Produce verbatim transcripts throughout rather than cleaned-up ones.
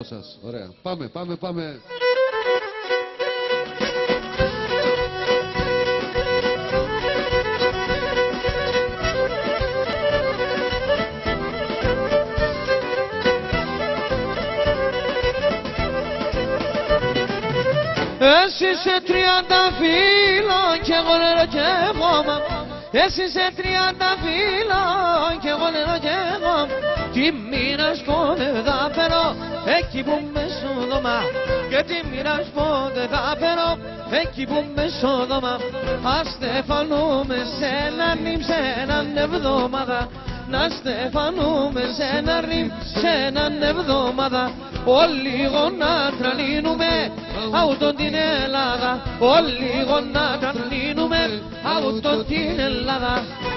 σας. Ωραία. Πάμε, πάμε, πάμε. Εσύ σε τριάντα φύλλο κι εγώ νερό κι εγώ. Εσύ σε τριάντα φύλλο κι εγώ νερό κι εγώ. Τι μοίρα πότε θα φέρω εκεί που με σοδόμα. Και τι μοίρα πότε θα φέρω εκεί που με σοδόμα. Ας στεφανούμε σε έναν νυμ σε έναν εβδομάδα. Να στεφανούμε σε έναν νυμ σε έναν εβδομάδα. Όλοι λίγο να τραλίνουμε αούτον την Ελλάδα. Όλοι λίγο να τραλίνουμε αούτον την Ελλάδα.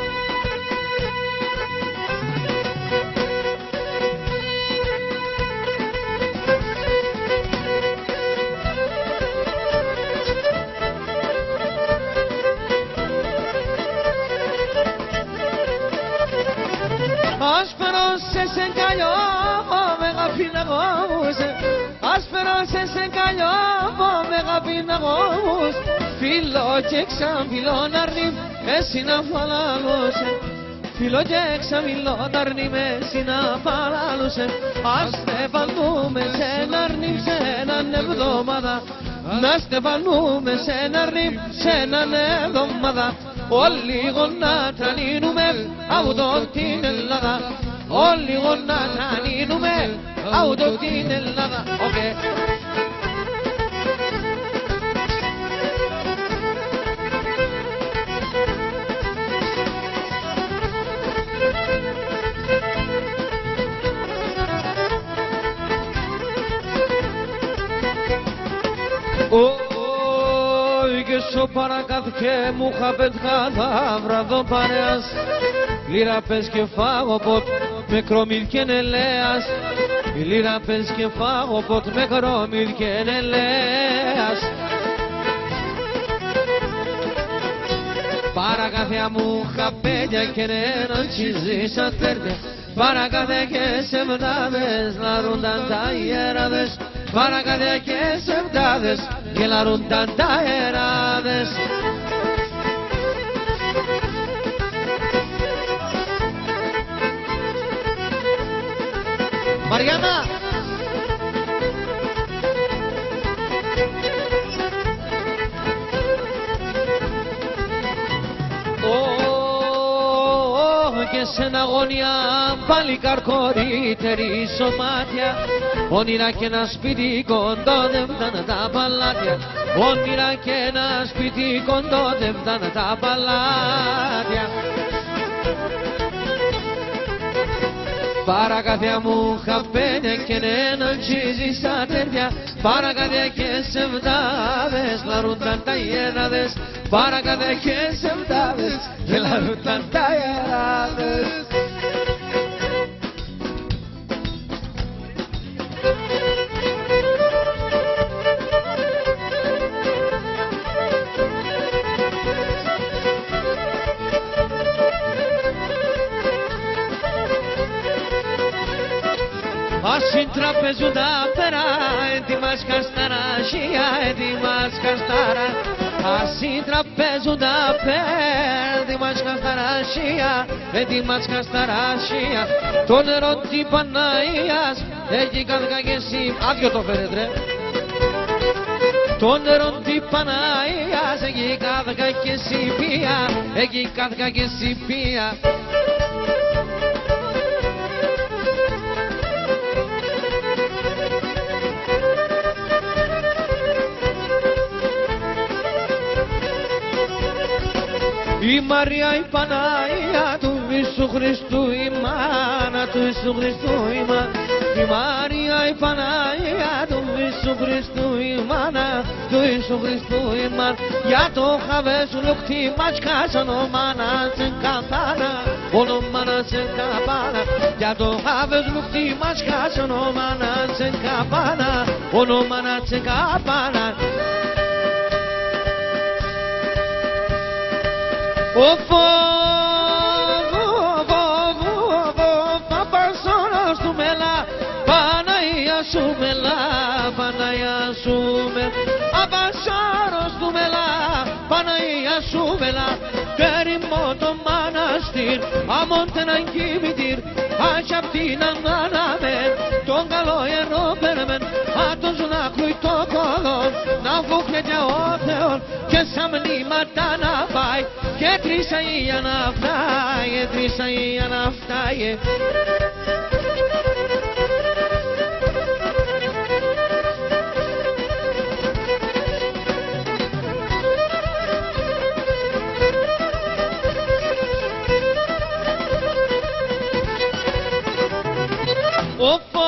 Άσπερος σε σε καλιό με γαφιναγούς. Άσπερος σε σε καλιό με γαφιναγούς. Φίλο και ξαμφιλόν αρνήμ εσύ να φαλάλωσε. Φίλο και ξαμφιλόν αρνήμ εσύ να φαλάλωσε. Ας στεφανούμε σε ένα αρνήμ σε έναν εβδομάδα. Να στεφανούμε σε ένα αρνήμ σε έναν εβδομάδα. Όλοι γονά τρανίνουμε αούτον την Ελλάδα. Όλοι γονά τρανίνουμε αούτον την Ελλάδα. Okay. Στο παρακάτω και μου είχα πετχά θα βραδώ παρέας. Λίρα πες και φάγω ποτ με κρομίλ και νελέας. Λίρα πες και φάγω ποτ με κρομίλ και νελέας. Παρακάθια μου χαπέλια και έναν τσιζίσα τέρτια. Παρακάθια και σεβδάδες λαρούνταν τα ιεράδες. Παρακάθια και σεβδάδες και λαρούνταν τα ιεράδες. Μαριάννα! Και σε ένα αγωνία πάλι καρκορύτερη σωμάτια. Όνειρα και ένα σπίτι κοντό δεν φτάνε τα παλάτια. Όνειρα και ένα σπίτι κοντό δεν φτάνε τα παλάτια. Παρακάθια μου χαπένια και έναν τσίζι στα τέρια. Παρακάθια και σεβδάδες λαρούνταν τα ιεράδες. Παρακάθια και σεβδάδες και λαρούνταν τα ιεράδες. Όσοι τραπεζούν τα πέρα, έτοιμας κασταράσια, έτοιμας καστάρα. Όσοι τραπεζούν τα πέρα, έτοιμας κασταράσια, έτοιμας κασταράσια. Το νερό της Παναγίας, εκεί κάθηκα και εσύ, άδειο το φέρετε ρε. Το νερό της Παναγίας, εκεί κάθηκα και εσύ πια, εκεί κάθηκα και εσύ πια. Η Μαρία η Παναγία του Ιησού Χριστού, η μάνα του Ιησού Χριστού, η μάνα. Η Μαρία η Παναγία του Ιησού Χριστού, η μάνα του Ιησού Χριστού, η μάνα. Για το χαβές λουκτή μας κάσαν ο μάνας εν καπάνα, ο μάνας εν καπάνα. Για το χαβές λουκτή μας κάσαν ο μάνας εν καπάνα, ο μάνας εν καπάνα. Ο φόβος, θα πας όνος του μέλα, Παναγία σου μέλα. μελά, Παναγιά σου μελά, απασάρος του μελά, Παναγιά σου μελά, περιμώ το μαναστήρ, αμόντεναν κημητήρ, άχι απ' την ανάναμεν, τον καλό ιερό πέρμεν, άτος να κρούει το κολόν, να βούχνεται ο Θεόν, και σαν μνήματα να πάει, και τρίσα για να φτάει, και τρίσα για να φτάει. Οφο,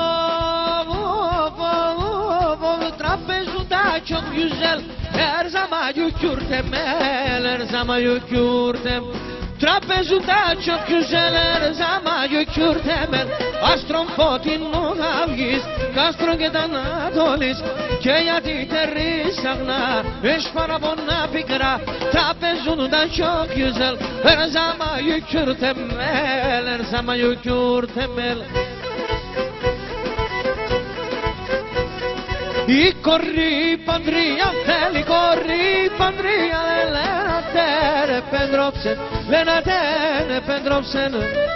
οφo, οφo, trapezundaccio güzel, her zaman yükürtemel, her zaman yükürtem. Trapezundaccio güzel, her zaman yükürtemel. Astronpotin muhavgis, kastrongedan adolis, και γιατί τερίσαγνα, εσπαραβώνα πικρά, τραπεζούντaccio güzel, her zaman yükürtemel, her zaman yükürtemel. Η κορή παντρία θέλει, κορή παντρία, λένα τέρε πέντροψεν, λένα τέρε πέντροψεν.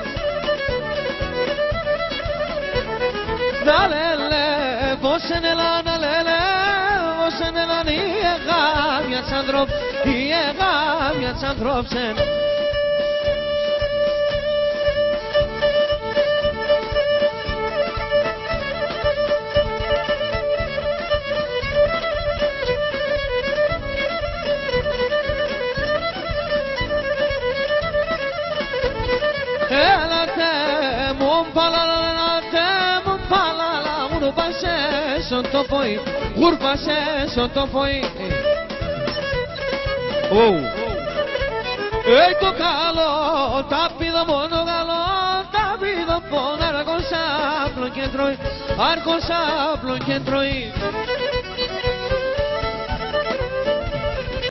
Να λέλε, πως είναι λάνα λέλε, πως είναι λάνα η εγάμια της ανθρώπ, η εγάμια της ανθρώπσεν. Έλατε μου παλαλate μου παλαλα γουρπάσε στον τόποι, γουρπάσε στον τόποι. Ε, το καλό, τα πίδα μόνο καλό, τα πίδα μόνο αργός άπλο και τρώει, αργός άπλο και τρώει.